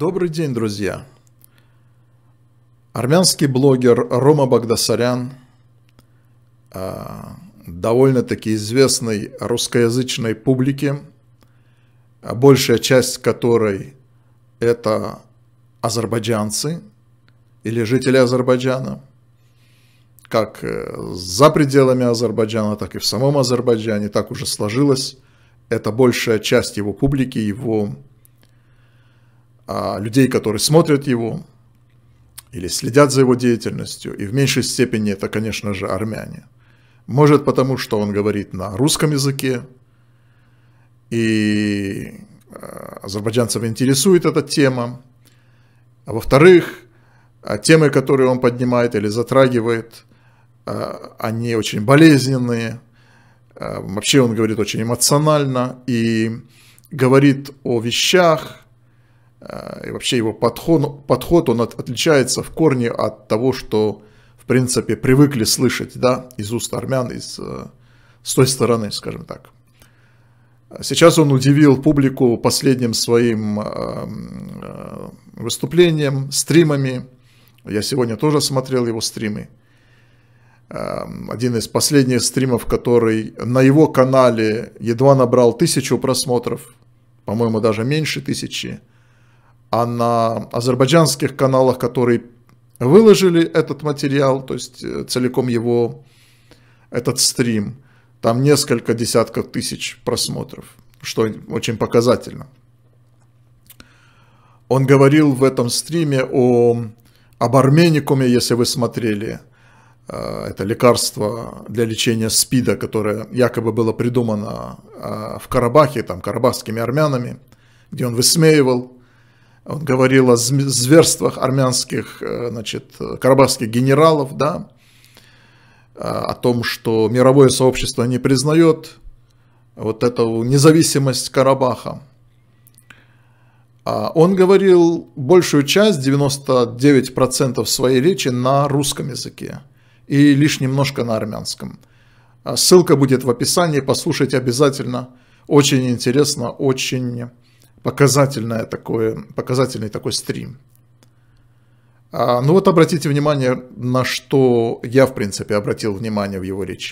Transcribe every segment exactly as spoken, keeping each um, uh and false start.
Добрый день, друзья! Армянский блогер Рома Багдасарян, довольно-таки известный русскоязычной публике, большая часть которой это азербайджанцы или жители Азербайджана, как за пределами Азербайджана, так и в самом Азербайджане, так уже сложилось. Это большая часть его публики, его а, людей, которые смотрят его или следят за его деятельностью, и в меньшей степени это, конечно же, армяне. Может потому, что он говорит на русском языке, и азербайджанцев интересует эта тема. А во-вторых, темы, которые он поднимает или затрагивает, они очень болезненные. Вообще он говорит очень эмоционально и говорит о вещах. И вообще его подход, подход он от, отличается в корне от того, что в принципе привыкли слышать, да, из уст армян, из, с той стороны, скажем так. Сейчас он удивил публику последним своим выступлением, стримами. Я сегодня тоже смотрел его стримы. Один из последних стримов, который на его канале едва набрал тысячу просмотров, по-моему, даже меньше тысячи. А на азербайджанских каналах, которые выложили этот материал, то есть целиком его, этот стрим, там несколько десятков тысяч просмотров, что очень показательно. Он говорил в этом стриме о, об арменикуме, если вы смотрели. Это лекарство для лечения СПИДа, которое якобы было придумано в Карабахе, там, карабахскими армянами, где он высмеивал. Он говорил о зверствах армянских, значит, карабахских генералов, да, о том, что мировое сообщество не признает вот эту независимость Карабаха. Он говорил большую часть, девяносто девять процентов своей речи на русском языке и лишь немножко на армянском. Ссылка будет в описании, послушайте обязательно. Очень интересно, очень показательное такое, показательный такой стрим. А, ну вот обратите внимание, на что я, в принципе, обратил внимание в его речи.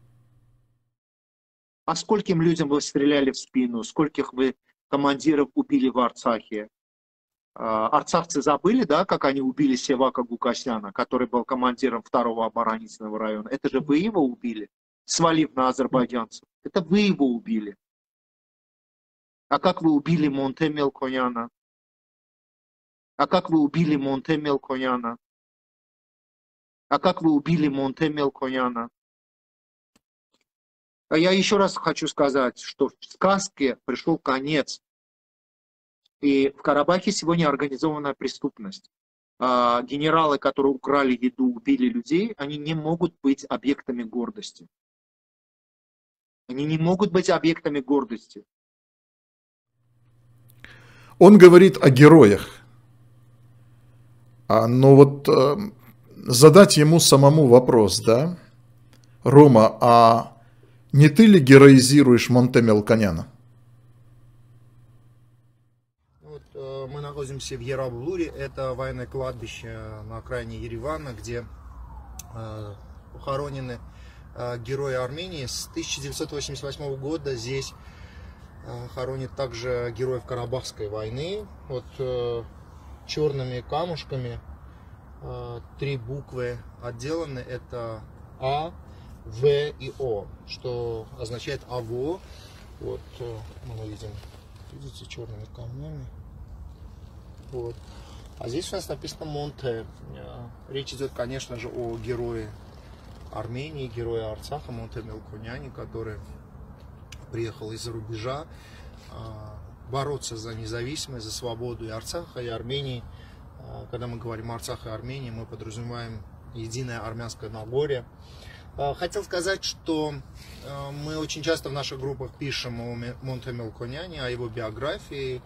А скольким людям вы стреляли в спину? Скольких вы командиров убили в Арцахе? А, арцахцы забыли, да, как они убили Севака Гукасяна, который был командиром второго оборонительного района? Это же вы его убили, свалив на азербайджанцев. Это вы его убили. А как вы убили Монте Мелконяна? А как вы убили Монте Мелконяна? А как вы убили Монте Мелконяна? А я еще раз хочу сказать, что в сказке пришел конец. И в Карабахе сегодня организованная преступность. А генералы, которые украли еду, убили людей, они не могут быть объектами гордости. Они не могут быть объектами гордости. Он говорит о героях. А, но вот э, задать ему самому вопрос, да, Рома, а не ты ли героизируешь Монте Мелконяна? Вот, э, мы находимся в Ерабулуре, это военное кладбище на окраине Еревана, где э, похоронены э, герои Армении. С тысяча девятьсот восемьдесят восьмого года здесь хоронит также героев Карабахской войны. Вот э, черными камушками э, три буквы отделаны. Это А, В и О, что означает АВО. Вот э, мы видим, видите, черными камнями. Вот. А здесь у нас написано Монте. Речь идет, конечно же, о герое Армении, герое Арцаха, Монте Мелконяне, который приехал из-за рубежа бороться за независимость, за свободу и Арцаха, и Армении. Когда мы говорим Арцах и Армении, мы подразумеваем единое армянское Нагорье. Хотел сказать, что мы очень часто в наших группах пишем о Монте Мелконяне, о его биографии.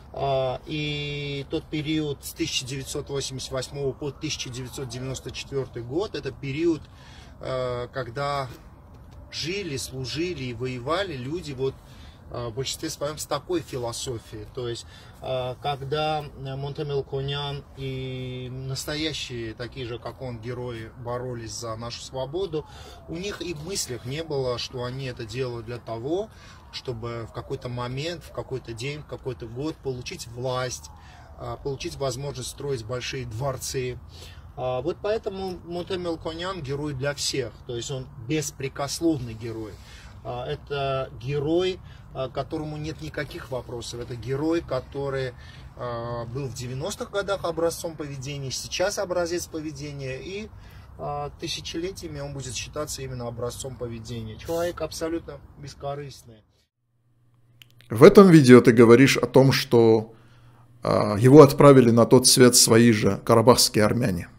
И тот период с тысяча девятьсот восемьдесят восьмого по тысяча девятьсот девяносто четвёртый год, это период, когда жили, служили и воевали люди вот в большинстве своем с такой философией. То есть, когда Монте Мелконян и настоящие, такие же, как он, герои боролись за нашу свободу, у них и в мыслях не было, что они это делают для того, чтобы в какой-то момент, в какой-то день, в какой-то год получить власть, получить возможность строить большие дворцы. Вот поэтому Монте Мелконян герой для всех, то есть он беспрекословный герой. Это герой, которому нет никаких вопросов. Это герой, который был в девяностых годах образцом поведения, сейчас образец поведения, и тысячелетиями он будет считаться именно образцом поведения. Человек абсолютно бескорыстный. В этом видео ты говоришь о том, что его отправили на тот свет свои же карабахские армяне.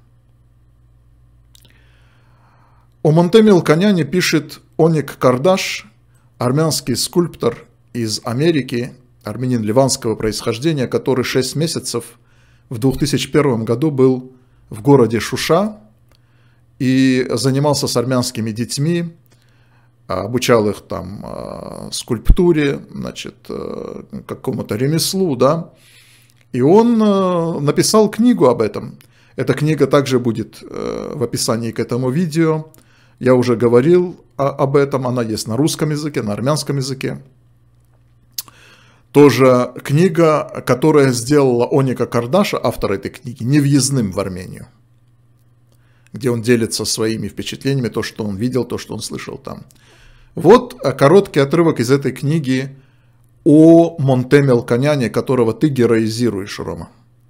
О Монте Мелконяне пишет Оник Кардаш, армянский скульптор из Америки, армянин ливанского происхождения, который шесть месяцев в две тысячи первом году был в городе Шуша и занимался с армянскими детьми, обучал их там скульптуре, значит, какому-то ремеслу, да, и он написал книгу об этом. Эта книга также будет в описании к этому видео. Я уже говорил об этом, она есть на русском языке, на армянском языке. Тоже книга, которая сделала Оника Кардаша, автор этой книги, невъездным в Армению, где он делится своими впечатлениями, то, что он видел, то, что он слышал там. Вот короткий отрывок из этой книги о Монте Мелконяне, которого ты героизируешь, Рома.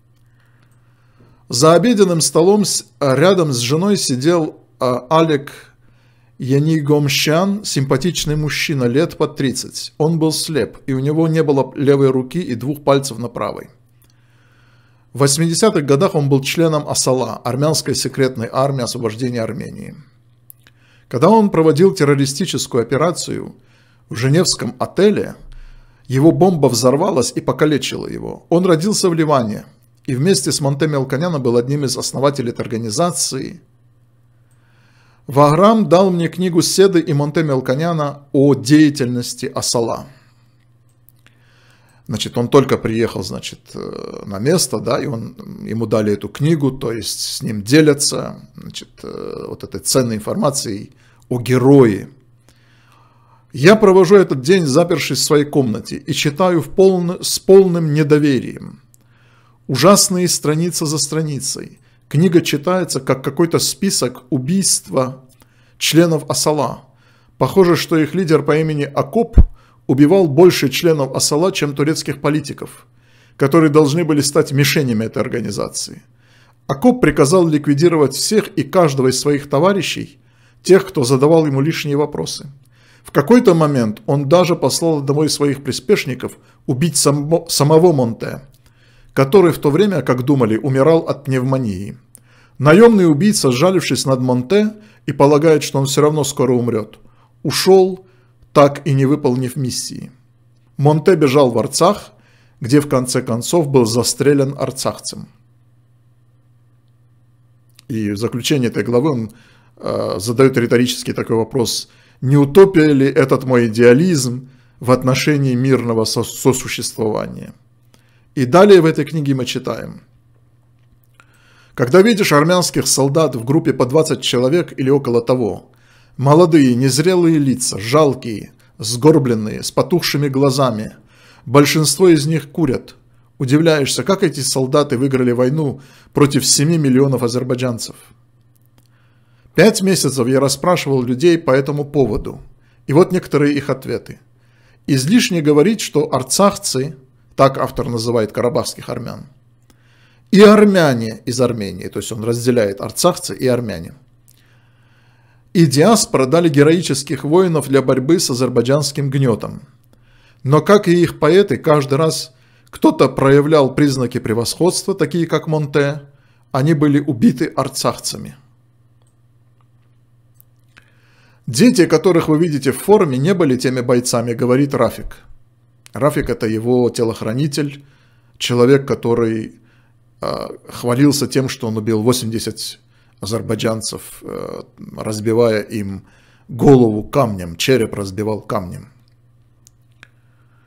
За обеденным столом рядом с женой сидел Алек Янигомшян, симпатичный мужчина, лет под тридцать. Он был слеп, и у него не было левой руки и двух пальцев на правой. В восьмидесятых годах он был членом Асала, армянской секретной армии освобождения Армении. Когда он проводил террористическую операцию в женевском отеле, его бомба взорвалась и покалечила его. Он родился в Ливане и вместе с Монте Мелконяном был одним из основателей этой организации. Ваграм дал мне книгу Седы и Монте Мелконяна о деятельности Асала. Значит, он только приехал, значит, на место, да, и он, ему дали эту книгу, то есть с ним делятся, значит, вот этой ценной информацией о герое. Я провожу этот день, запершись в своей комнате, и читаю в полно, с полным недоверием. Ужасные страницы за страницей. Книга читается как какой-то список убийства членов Асала. Похоже, что их лидер по имени Акоп убивал больше членов Асала, чем турецких политиков, которые должны были стать мишенями этой организации. Акоп приказал ликвидировать всех и каждого из своих товарищей, тех, кто задавал ему лишние вопросы. В какой-то момент он даже послал одного из своих приспешников убить само, самого Монте, который в то время, как думали, умирал от пневмонии. Наемный убийца, сжалившись над Монте и полагает, что он все равно скоро умрет, ушел, так и не выполнив миссии. Монте бежал в Арцах, где в конце концов был застрелен арцахцем. И в заключение этой главы он э, задает риторический такой вопрос: не утопия ли этот мой идеализм в отношении мирного сосуществования? И далее в этой книге мы читаем. Когда видишь армянских солдат в группе по двадцать человек или около того, молодые, незрелые лица, жалкие, сгорбленные, с потухшими глазами, большинство из них курят, удивляешься, как эти солдаты выиграли войну против семи миллионов азербайджанцев. Пять месяцев я расспрашивал людей по этому поводу, и вот некоторые их ответы. Излишне говорить, что арцахцы, так автор называет карабахских армян, и армяне из Армении, то есть он разделяет арцахцы и армяне, и диаспора дали героических воинов для борьбы с азербайджанским гнетом. Но, как и их поэты, каждый раз кто-то проявлял признаки превосходства, такие как Монте, они были убиты арцахцами. Дети, которых вы видите в форме, не были теми бойцами, говорит Рафик. Рафик – это его телохранитель, человек, который э, хвалился тем, что он убил восемьдесят азербайджанцев, э, разбивая им голову камнем, череп разбивал камнем.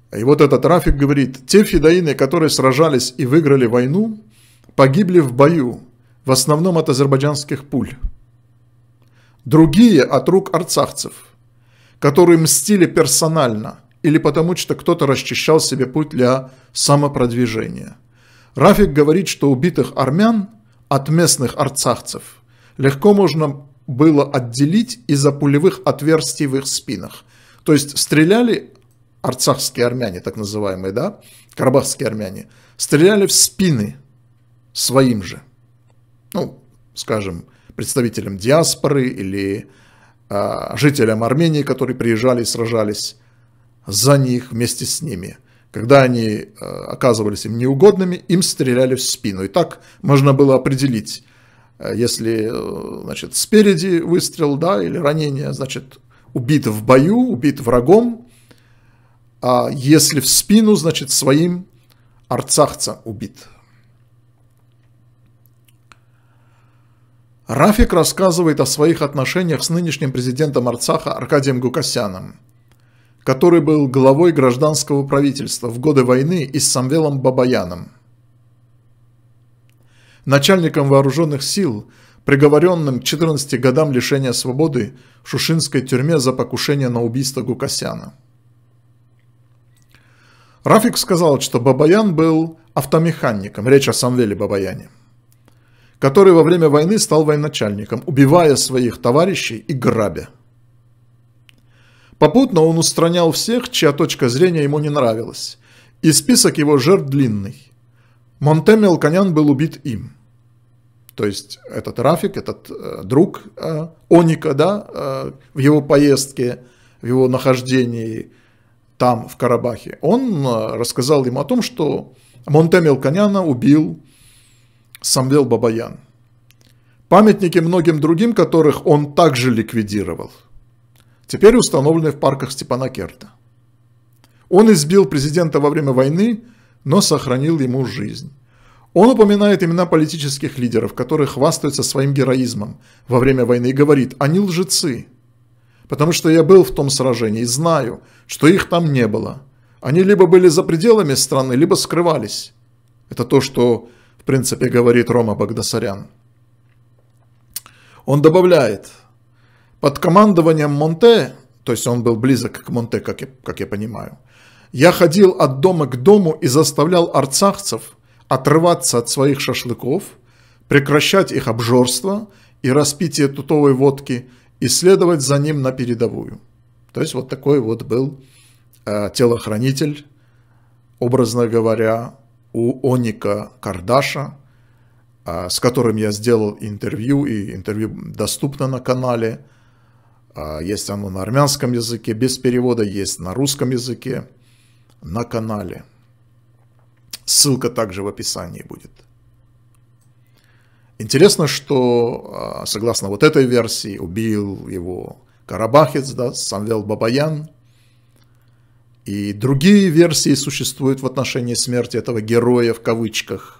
И вот этот Рафик говорит: те фидаины, которые сражались и выиграли войну, погибли в бою, в основном от азербайджанских пуль. Другие от рук арцахцев, которые мстили персонально или потому, что кто-то расчищал себе путь для самопродвижения. Рафик говорит, что убитых армян от местных арцахцев легко можно было отделить из-за пулевых отверстий в их спинах. То есть стреляли арцахские армяне, так называемые, да, карабахские армяне, стреляли в спины своим же, ну, скажем, представителям диаспоры или а, жителям Армении, которые приезжали и сражались за них вместе с ними. Когда они а, оказывались им неугодными, им стреляли в спину. И так можно было определить, если, значит, спереди выстрел, да, или ранение, значит, убит в бою, убит врагом, а если в спину, значит, своим арцахца убит. Рафик рассказывает о своих отношениях с нынешним президентом Арцаха Аркадием Гукасяном, который был главой гражданского правительства в годы войны, и с Самвелом Бабаяном, начальником вооруженных сил, приговоренным к четырнадцати годам лишения свободы в Шушинской тюрьме за покушение на убийство Гукасяна. Рафик сказал, что Бабаян был автомехаником, речь о Самвеле Бабаяне, который во время войны стал военачальником, убивая своих товарищей и грабя. Попутно он устранял всех, чья точка зрения ему не нравилась, и список его жертв длинный. Монте Мелконян был убит им. То есть этот Рафик, этот э, друг э, Оника, да, э, в его поездке, в его нахождении там, в Карабахе, он э, рассказал ему о том, что Монте Мелконяна убил Самвел Бабаян. Памятники многим другим, которых он также ликвидировал, теперь установлены в парках Степанакерта. Он избил президента во время войны, но сохранил ему жизнь. Он упоминает имена политических лидеров, которые хвастаются своим героизмом во время войны, и говорит: они лжецы, потому что я был в том сражении и знаю, что их там не было. Они либо были за пределами страны, либо скрывались. Это то, что, в принципе, говорит Рома Багдасарян. Он добавляет: под командованием Монте, то есть он был близок к Монте, как я, как я понимаю, я ходил от дома к дому и заставлял арцахцев отрываться от своих шашлыков, прекращать их обжорство и распитие тутовой водки и следовать за ним на передовую. То есть вот такой вот был э, телохранитель, образно говоря, у Оника Кардаша, э, с которым я сделал интервью, и интервью доступно на канале. Э, есть оно на армянском языке без перевода, есть на русском языке на канале. Ссылка также в описании будет. Интересно, что, согласно вот этой версии, убил его карабахец, да, Самвел Бабаян. И другие версии существуют в отношении смерти этого героя, в кавычках,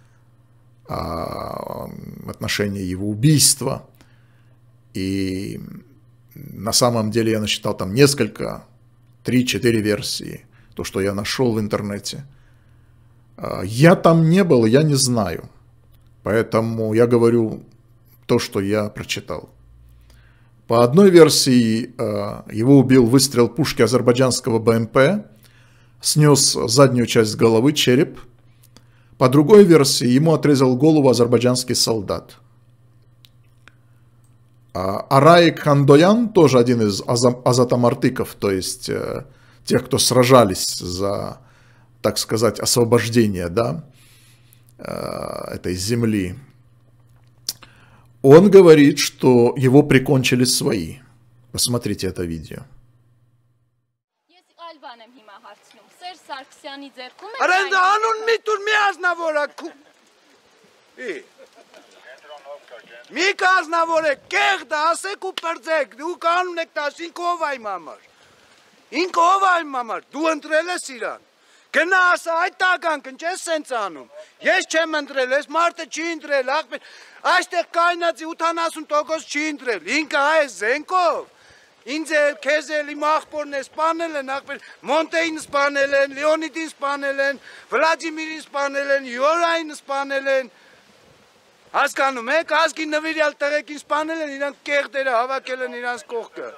в отношении его убийства. И на самом деле я насчитал там несколько, три-четыре версии, то, что я нашел в интернете. Я там не был, я не знаю. Поэтому я говорю то, что я прочитал. По одной версии, его убил выстрел пушки азербайджанского БМП, снес заднюю часть головы, череп. По другой версии, ему отрезал голову азербайджанский солдат. Араик Хандоян, тоже один из азатомартыков, то есть тех, кто сражались за, так сказать, освобождение, да, этой земли. Он говорит, что его прикончили свои. Посмотрите это видео. Գնա ասա այդ տականքն չես սենց անում, ես չեմ ընտրել, ես մարդը չի ընտրել, այստեղ կայնացի ութանասուն տոկոս չի ընտրել, ինքը այս զենքով, ինձել, քեզել, իմ աղբորն է սպանել են, աղբեր, Մոնտեին սպանել են, Լեոնիդին սպանել են, Վլադիմիրին սպանել են, Յորային սպանել են, հասկանում եք, ազգի նվիրյալ տղեկին սպանել են, իրանք կեղտերը հավաքել են իրանց կողքը։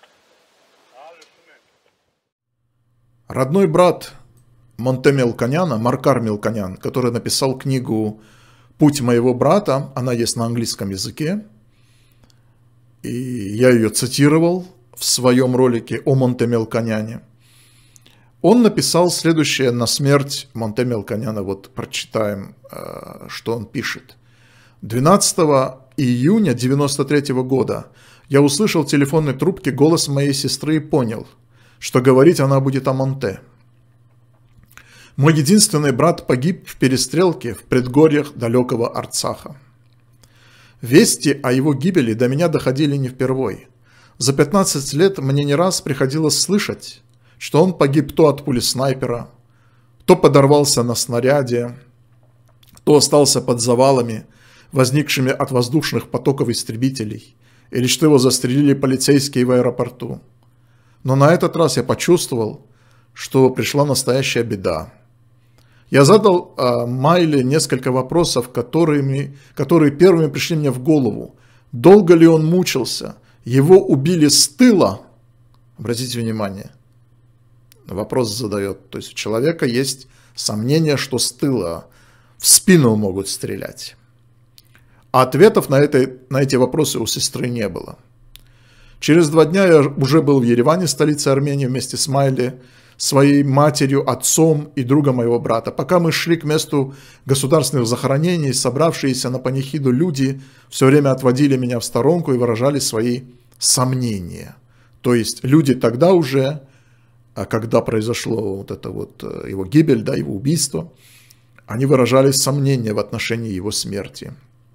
Родной брат Монте Мелконяна, Маркар Мелконян, который написал книгу «Путь моего брата», она есть на английском языке, и я ее цитировал в своем ролике о Монте Мелконяне. Он написал следующее на смерть Монте Мелконяна, вот прочитаем, что он пишет. двенадцатого июня девяносто третьего года я услышал в телефонной трубке голос моей сестры и понял, что говорить она будет о Монте. Мой единственный брат погиб в перестрелке в предгорьях далекого Арцаха. Вести о его гибели до меня доходили не впервой. За пятнадцать лет мне не раз приходилось слышать, что он погиб то от пули снайпера, то подорвался на снаряде, то остался под завалами, возникшими от воздушных потоков истребителей, или что его застрелили полицейские в аэропорту. Но на этот раз я почувствовал, что пришла настоящая беда. Я задал э, Майле несколько вопросов, которыми, которые первыми пришли мне в голову. Долго ли он мучился? Его убили с тыла? Обратите внимание, вопрос задает. То есть у человека есть сомнение, что с тыла в спину могут стрелять. А ответов на, это, на эти вопросы у сестры не было. Через два дня я уже был в Ереване, столице Армении, вместе с Майле, своей матерью, отцом и другом моего брата. Пока мы шли к месту государственных захоронений, собравшиеся на панихиду люди все время отводили меня в сторонку и выражали свои сомнения. То есть люди тогда уже, когда произошло вот это вот его гибель, да, его убийство, они выражали сомнения в отношении его смерти.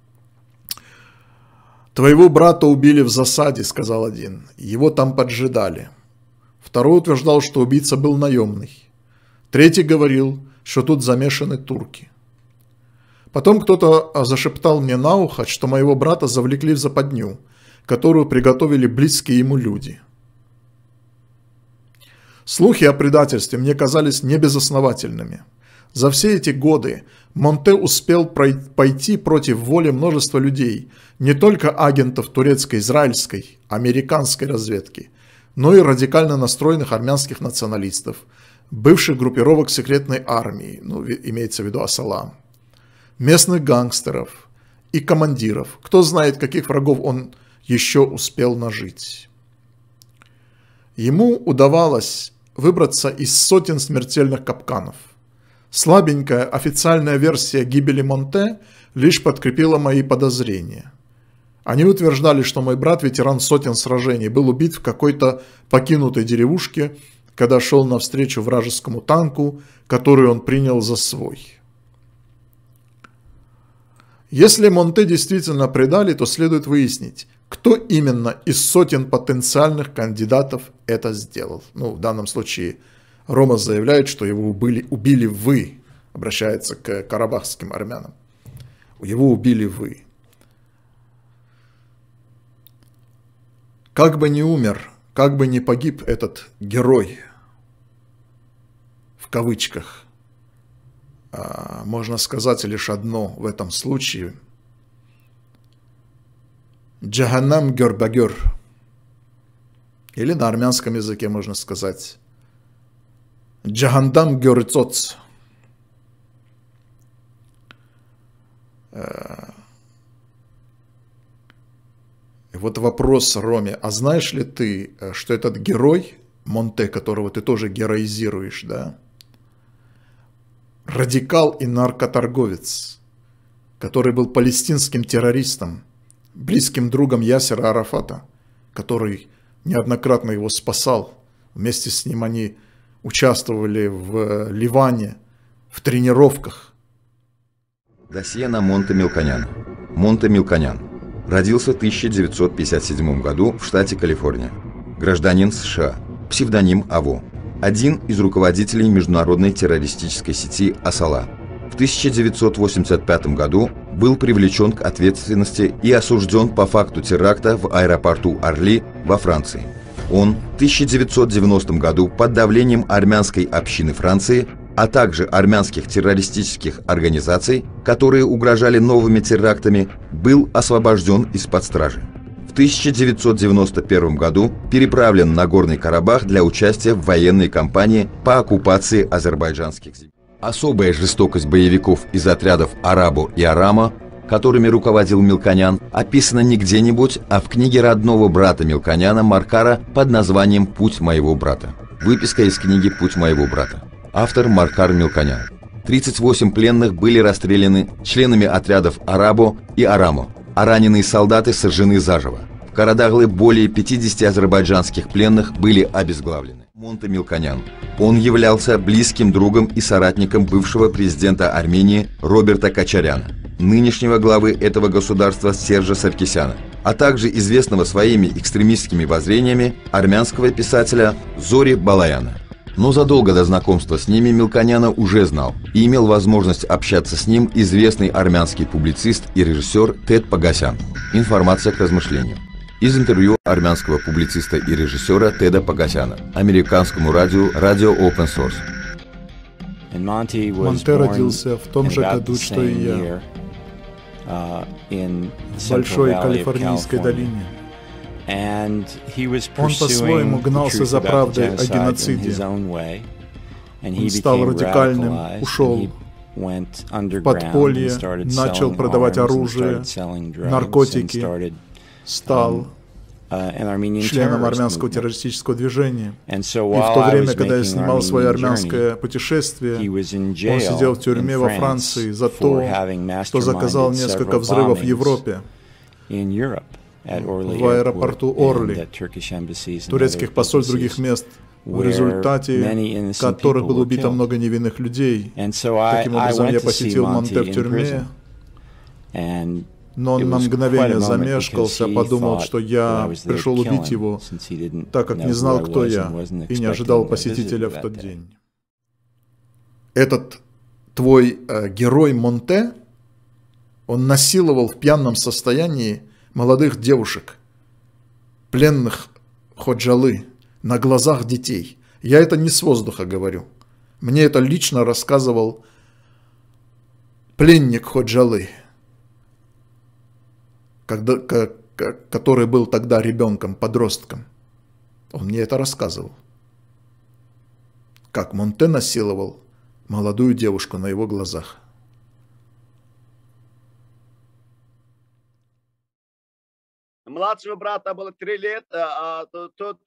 «Твоего брата убили в засаде», — сказал один. «Его там поджидали». Второй утверждал, что убийца был наемный. Третий говорил, что тут замешаны турки. Потом кто-то зашептал мне на ухо, что моего брата завлекли в западню, которую приготовили близкие ему люди. Слухи о предательстве мне казались небезосновательными. За все эти годы Монте успел пойти против воли множества людей, не только агентов турецко-израильской, американской разведки, но и радикально настроенных армянских националистов, бывших группировок секретной армии, ну, имеется в виду Асала, местных гангстеров и командиров. Кто знает, каких врагов он еще успел нажить. Ему удавалось выбраться из сотен смертельных капканов. Слабенькая официальная версия гибели Монте лишь подкрепила мои подозрения. Они утверждали, что мой брат, ветеран сотен сражений, был убит в какой-то покинутой деревушке, когда шел навстречу вражескому танку, который он принял за свой. Если Монте действительно предали, то следует выяснить, кто именно из сотен потенциальных кандидатов это сделал. Ну, в данном случае Рома заявляет, что его убили, убили вы, обращается к карабахским армянам. Его убили вы. Как бы ни умер, как бы ни погиб этот герой, в кавычках, можно сказать лишь одно в этом случае. Джаханнам гёр-багёр. Или на армянском языке можно сказать Джахандам гёр-цоц. И вот вопрос Роме, а знаешь ли ты, что этот герой, Монте, которого ты тоже героизируешь, да, радикал и наркоторговец, который был палестинским террористом, близким другом Ясера Арафата, который неоднократно его спасал. Вместе с ним они участвовали в Ливане, в тренировках. Досье на Монте Мелконяна. Монте Мелконян. Родился в тысяча девятьсот пятьдесят седьмом году в штате Калифорния. Гражданин США. Псевдоним АВО. Один из руководителей международной террористической сети Асала. В тысяча девятьсот восемьдесят пятом году был привлечен к ответственности и осужден по факту теракта в аэропорту Орли во Франции. Он в тысяча девятьсот девяностом году под давлением армянской общины Франции, а также армянских террористических организаций, которые угрожали новыми терактами, был освобожден из-под стражи. В тысяча девятьсот девяносто первом году переправлен на Горный Карабах для участия в военной кампании по оккупации азербайджанских земель. Особая жестокость боевиков из отрядов Арабо и Арама, которыми руководил Мелконян, описана не где-нибудь, а в книге родного брата Мелконяна Маркара под названием «Путь моего брата». Выписка из книги «Путь моего брата». Автор Маркар Мелконян. тридцать восемь пленных были расстреляны членами отрядов Арабо и Арамо, а раненые солдаты сожжены заживо. В Карадаглы более пятидесяти азербайджанских пленных были обезглавлены. Монте Мелконян. Он являлся близким другом и соратником бывшего президента Армении Роберта Кочаряна, нынешнего главы этого государства Сержа Саркисяна, а также известного своими экстремистскими воззрениями армянского писателя Зори Балаяна. Но задолго до знакомства с ними Мелконяна уже знал и имел возможность общаться с ним известный армянский публицист и режиссер Тед Погасян. Информация к размышлению. Из интервью армянского публициста и режиссера Теда Погасяна американскому радио Radio Open Source. Монте родился в том же году, что и я, в Большой Калифорнийской долине. Он по-своему гнался за правдой о геноциде. Он стал радикальным, ушел в подполье, начал продавать оружие, наркотики, стал членом армянского террористического движения. И в то время, когда я снимал свое армянское путешествие, он сидел в тюрьме во Франции за то, что заказал несколько взрывов в Европе, в аэропорту Орли, турецких посольств других мест, в результате которых было убито много невинных людей. Таким образом, я посетил Монте в тюрьме, но он на мгновение замешкался, подумал, что я пришел убить его, так как не знал, кто я, и не ожидал посетителя в тот день. Этот твой э, герой Монте, он насиловал в пьяном состоянии молодых девушек, пленных Ходжалы, на глазах детей. Я это не с воздуха говорю. Мне это лично рассказывал пленник Ходжалы, когда, который был тогда ребенком, подростком. Он мне это рассказывал. Как Монте насиловал молодую девушку на его глазах. Младшего брата было три лета, а тот,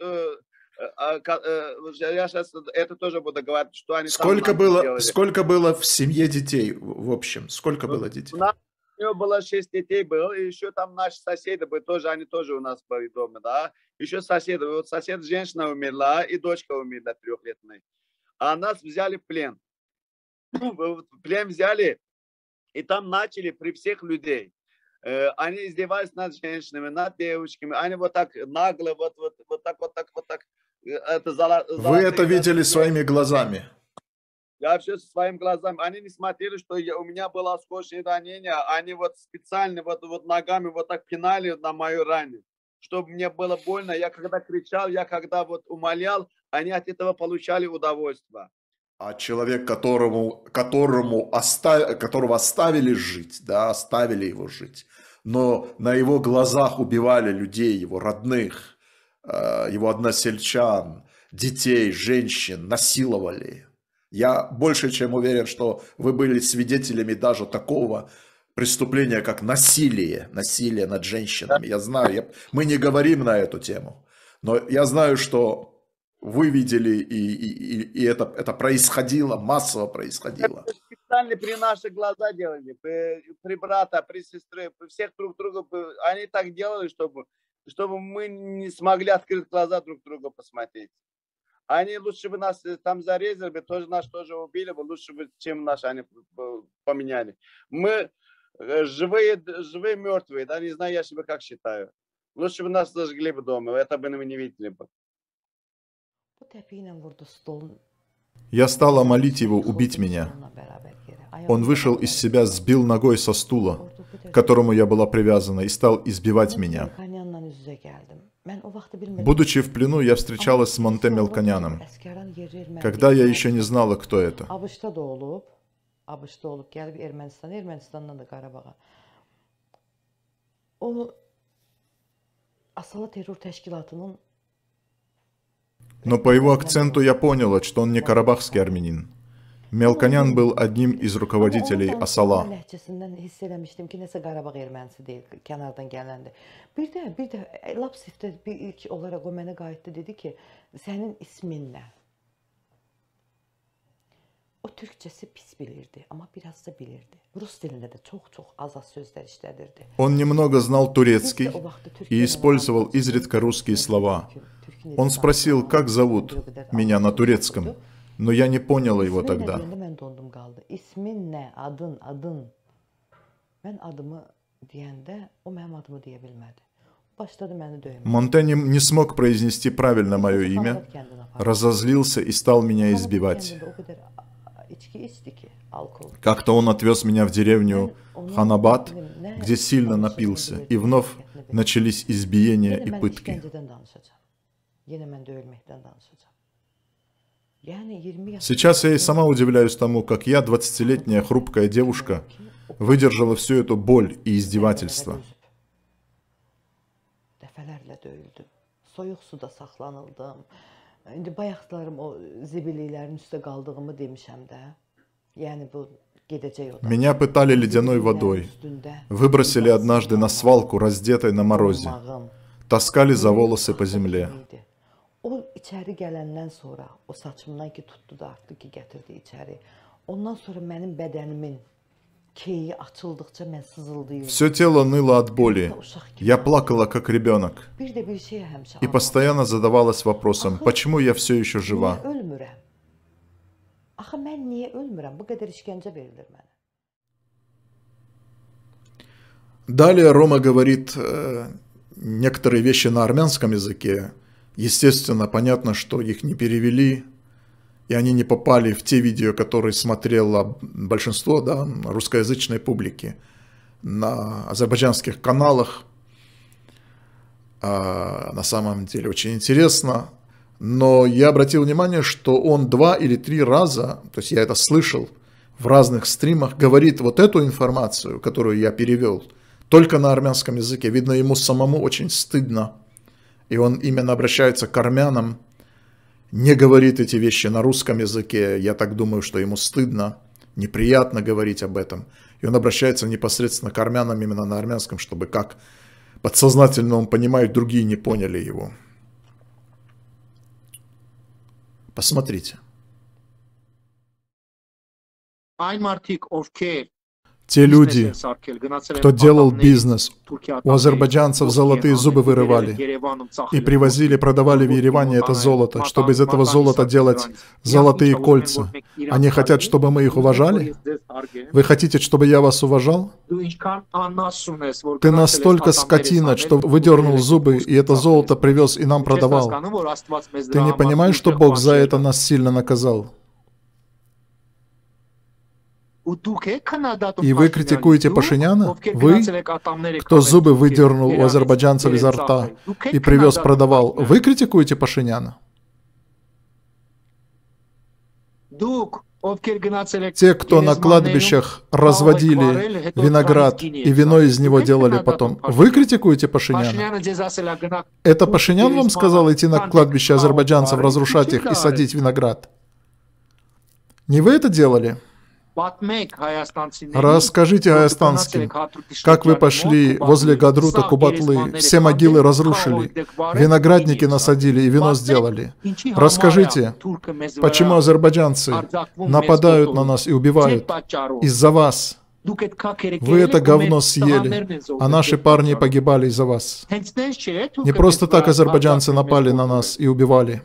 я сейчас это тоже буду говорить, что они сколько было, сколько было в семье детей в общем? Сколько было детей? У него было шесть детей, было, и еще там наши соседи были, тоже, они тоже у нас были дома, да. Еще соседи, вот сосед, женщина умерла, и дочка умерла трехлетная. А нас взяли в плен. В плен взяли, и там начали при всех людей. Они издевались над женщинами, над девушками, они вот так нагло, вот, вот, вот так, вот так, вот так. Это зала, Вы это видели своими глазами? Я все своими глазами. Они не смотрели, что я, у меня было осколочное ранение, они вот специально вот, вот ногами вот так пинали на мою рану, чтобы мне было больно. Я когда кричал, я когда вот умолял, они от этого получали удовольствие. А человек, которому, которому оставили, которого оставили жить, да, оставили его жить, но на его глазах убивали людей, его родных, его односельчан, детей, женщин, насиловали. Я больше чем уверен, что вы были свидетелями даже такого преступления, как насилие, насилие над женщинами. Я знаю, я, мы не говорим на эту тему, но я знаю, что вы видели, и, и, и это, это происходило, массово происходило. Это специально при наших глазах делали, при, при брата, при сестре, при всех друг друга. Они так делали, чтобы, чтобы мы не смогли открыть глаза друг друга посмотреть. Они лучше бы нас там зарезали бы, тоже нас тоже убили бы, лучше бы, чем нас они поменяли. Мы живые, живые мертвые, да, не знаю, я себе как считаю. Лучше бы нас зажгли бы дома, это бы мы не видели бы. Я стала молить его убить меня. Он вышел из себя, сбил ногой со стула, к которому я была привязана, и стал избивать меня. Будучи в плену, я встречалась с Монте Мелконяном, когда я еще не знала, кто это. Но по его акценту я поняла, что он не карабахский армянин. Мелконян был одним из руководителей Асала. O Türkçesi pis bilirdi, ama biraz da bilirdi. Rus dilinde de çok çok az az sözler işledirdi. Он немного знал турецкий и использовал изредка русские слова. Он спросил, как зовут меня на турецком, но я не поняла его тогда. Ben dondum kaldı. İsmin ne? Adın, adın. Ben adımı diyende o benim adımı diyebilmedi. Başladı beni dövmeye. Монте не, не смог произнести правильно мое имя, разозлился и стал меня избивать. Как-то он отвез меня в деревню Ханабад, где сильно напился, и вновь начались избиения и пытки. Сейчас я и сама удивляюсь тому, как я, двадцатилетняя хрупкая девушка, выдержала всю эту боль и издевательство. İndi bayaqlarım o zibililərin üstə qaldığımı demişəm də. Yəni bu gedəcək o da. Меня пытали ледяной водой. Выбросили однажды на свалку, раздетой на морозе. Таскали за волосы по земле. O içəri gələndən sonra o saçımdan ki tutdu da artdı ki gətirdi içəri. Ondan sonra mənim bədənimin keyi açıldıqca mən sızıldayırdım. Все тело ныло от боли. Я плакала как ребенок. И постоянно задавалась вопросом, почему я все еще жива. Далее Рома говорит э, некоторые вещи на армянском языке. Естественно, понятно, что их не перевели, и они не попали в те видео, которые смотрело большинство, да, русскоязычной публики на азербайджанских каналах. А, на самом деле очень интересно. Но я обратил внимание, что он два или три раза, то есть я это слышал в разных стримах, говорит вот эту информацию, которую я перевел, только на армянском языке. Видно, ему самому очень стыдно. И он именно обращается к армянам, не говорит эти вещи на русском языке. Я так думаю, что ему стыдно, неприятно говорить об этом. И он обращается непосредственно к армянам именно на армянском, чтобы как подсознательно он понимает, другие не поняли его. Посмотрите. Те люди, кто делал бизнес, у азербайджанцев золотые зубы вырывали и привозили, продавали в Ереване это золото, чтобы из этого золота делать золотые кольца. Они хотят, чтобы мы их уважали? Вы хотите, чтобы я вас уважал? Ты настолько скотина, что выдернул зубы и это золото привез и нам продавал. Ты не понимаешь, что Бог за это нас сильно наказал? И вы критикуете Пашиняна? Вы, кто зубы выдернул у азербайджанцев изо рта и привез, продавал, вы критикуете Пашиняна? Те, кто на кладбищах разводили виноград и вино из него делали потом, вы критикуете Пашиняна? Это Пашинян вам сказал идти на кладбище азербайджанцев, разрушать их и садить виноград? Не вы это делали? Расскажите аястанским, как вы пошли возле Гадрута, Кубатлы, все могилы разрушили, виноградники насадили и вино сделали. Расскажите, почему азербайджанцы нападают на нас и убивают из-за вас. Вы это говно съели, а наши парни погибали из-за вас. Не просто так азербайджанцы напали на нас и убивали.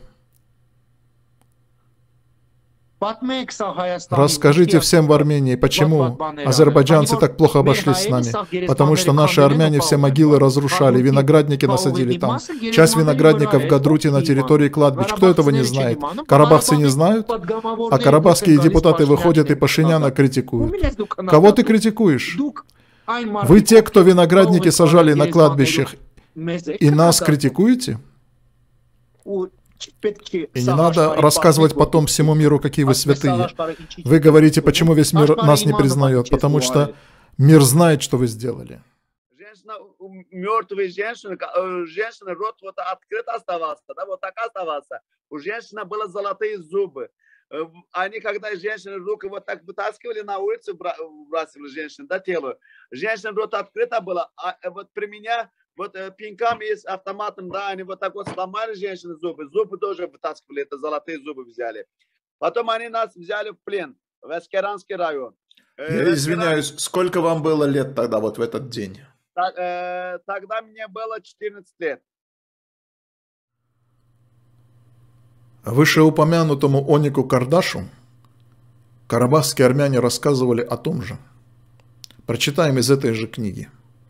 Расскажите всем в Армении, почему азербайджанцы так плохо обошлись с нами. Потому что наши армяне все могилы разрушали, виноградники насадили там. Часть виноградников в Гадруте на территории кладбищ. Кто этого не знает? Карабахцы не знают? А карабахские депутаты выходят и Пашиняна критикуют. Кого ты критикуешь? Вы те, кто виноградники сажали на кладбищах и нас критикуете? И не надо рассказывать потом всему миру, какие вы святые. Вы говорите, почему весь мир нас не признает, потому что мир знает, что вы сделали. Мертвые женщины, женщины, рот вот открыт оставался, да, вот так оставался. У женщины были золотые зубы. Они, когда женщины руки вот так вытаскивали на улицу, бросили женщин до тела. Женщина рот открыто было, а вот при меня вот пинками с автоматом, да, они вот так вот сломали женщины зубы. Зубы тоже вытаскивали, это золотые зубы взяли. Потом они нас взяли в плен в Эскеранский район. Я извиняюсь, сколько вам было лет тогда, вот в этот день? Тогда мне было четырнадцать лет. Вышеупомянутому Онику Кардашу карабахские армяне рассказывали о том же. Прочитаем из этой же книги.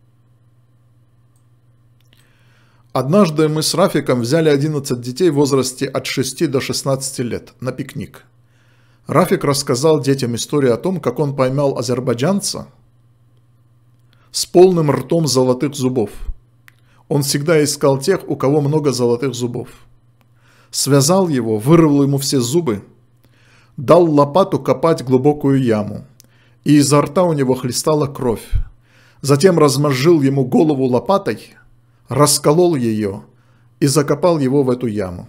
Однажды мы с Рафиком взяли одиннадцать детей в возрасте от шести до шестнадцати лет на пикник. Рафик рассказал детям историю о том, как он поймал азербайджанца с полным ртом золотых зубов. Он всегда искал тех, у кого много золотых зубов. Связал его, вырвал ему все зубы, дал лопату копать глубокую яму, и изо рта у него хлестала кровь. Затем размозжил ему голову лопатой, расколол ее и закопал его в эту яму.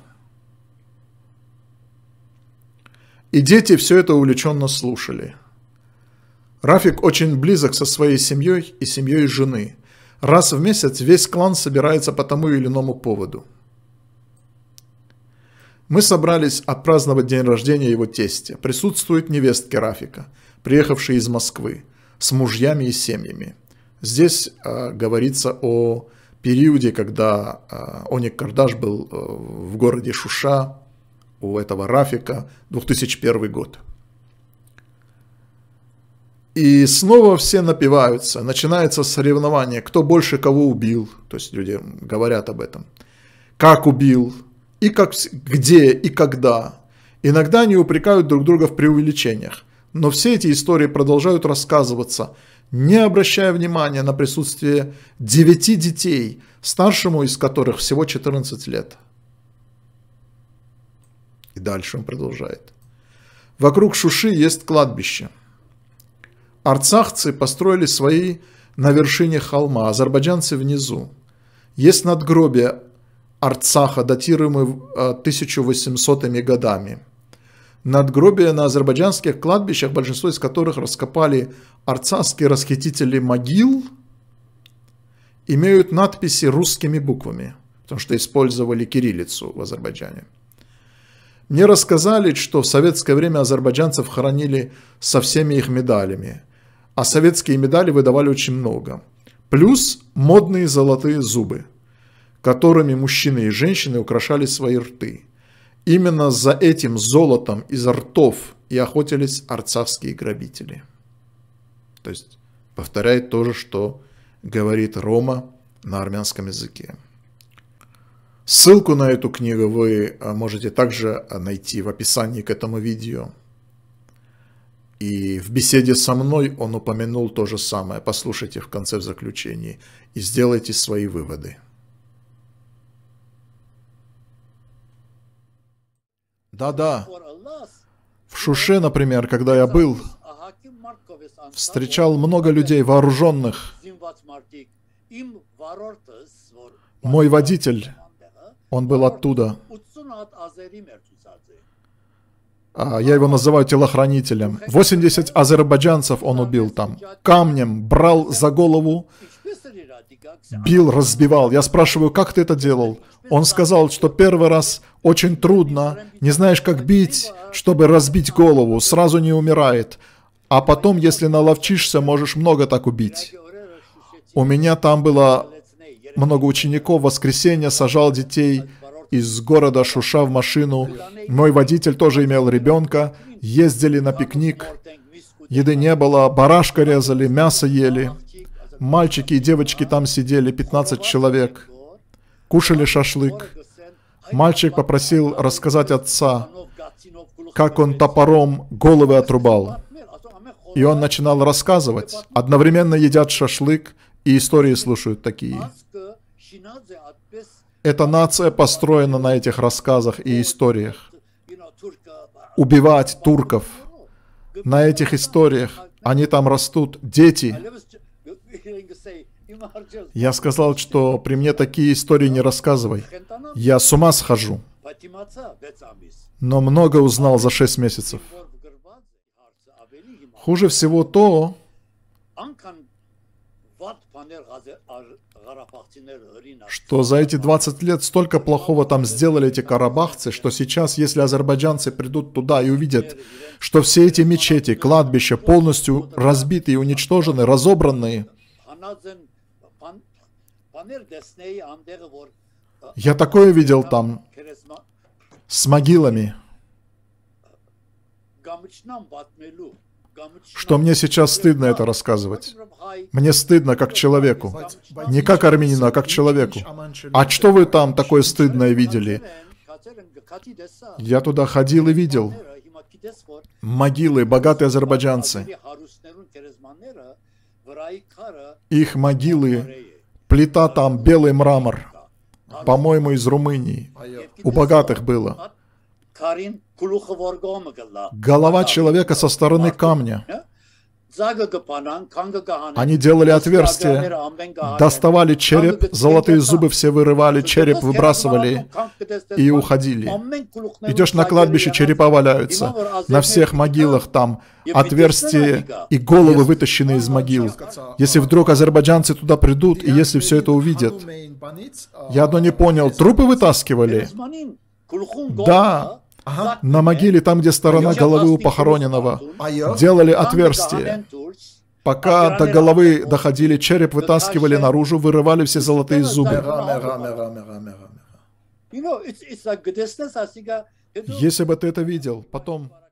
И дети все это увлеченно слушали. Рафик очень близок со своей семьей и семьей жены. Раз в месяц весь клан собирается по тому или иному поводу. Мы собрались отпраздновать день рождения его тестя. Присутствуют невестки Рафика, приехавшие из Москвы, с мужьями и семьями. Здесь э, говорится о периоде, когда э, Оник Кардаш был э, в городе Шуша, у этого Рафика, две тысячи первый год. И снова все напиваются, начинается соревнование, кто больше кого убил, то есть люди говорят об этом, как убил, и как, где и когда. Иногда они упрекают друг друга в преувеличениях, но все эти истории продолжают рассказываться, не обращая внимания на присутствие девяти детей, старшему из которых всего четырнадцать лет. И дальше он продолжает. Вокруг Шуши есть кладбище. Арцахцы построили свои на вершине холма, азербайджанцы внизу. Есть надгробие Арцаха, датируемые тысяча восьмисотыми годами. Надгробия на азербайджанских кладбищах, большинство из которых раскопали арцахские расхитители могил, имеют надписи русскими буквами, потому что использовали кириллицу в Азербайджане. Мне рассказали, что в советское время азербайджанцев хоронили со всеми их медалями, а советские медали выдавали очень много. Плюс модные золотые зубы, которыми мужчины и женщины украшали свои рты. Именно за этим золотом из ртов и охотились арцахские грабители. То есть повторяет то же, что говорит Рома на армянском языке. Ссылку на эту книгу вы можете также найти в описании к этому видео. И в беседе со мной он упомянул то же самое. Послушайте в конце, в заключении, и сделайте свои выводы. Да-да. В Шуше, например, когда я был, встречал много людей вооруженных. Мой водитель, он был оттуда. Я его называю телохранителем. восемьдесят азербайджанцев он убил там. Камнем брал за голову, бил, разбивал. Я спрашиваю, как ты это делал? Он сказал, что первый раз очень трудно, не знаешь, как бить, чтобы разбить голову, сразу не умирает. А потом, если наловчишься, можешь много так убить. У меня там было много учеников, в воскресенье сажал детей из города Шуша в машину. Мой водитель тоже имел ребенка. Ездили на пикник. Еды не было. Барашка резали, мясо ели. Мальчики и девочки там сидели, пятнадцать человек. Кушали шашлык. Мальчик попросил рассказать отца, как он топором головы отрубал. И он начинал рассказывать. Одновременно едят шашлык и истории слушают такие. Эта нация построена на этих рассказах и историях. Убивать турков. На этих историях. Они там растут. Дети. Я сказал, что при мне такие истории не рассказывай. Я с ума схожу. Но много узнал за шесть месяцев. Хуже всего то, что за эти двадцать лет столько плохого там сделали эти карабахцы, что сейчас, если азербайджанцы придут туда и увидят, что все эти мечети, кладбища полностью разбиты и уничтожены, разобранные, я такое видел там с могилами, что мне сейчас стыдно это рассказывать. Мне стыдно как человеку. Не как армянину, а как человеку. А что вы там такое стыдное видели? Я туда ходил и видел. Могилы, богатые азербайджанцы. Их могилы, плита там, белый мрамор. По-моему, из Румынии. У богатых было. Голова человека со стороны камня. Они делали отверстия, доставали череп, золотые зубы все вырывали, череп выбрасывали и уходили. Идешь на кладбище, черепа валяются. На всех могилах там отверстия и головы вытащены из могил. Если вдруг азербайджанцы туда придут, и если все это увидят. Я одно не понял, трупы вытаскивали? Да. Ага. На могиле, там, где сторона головы у похороненного, делали отверстие. Пока до головы доходили, череп вытаскивали наружу, вырывали все золотые зубы. Если бы ты это видел, потом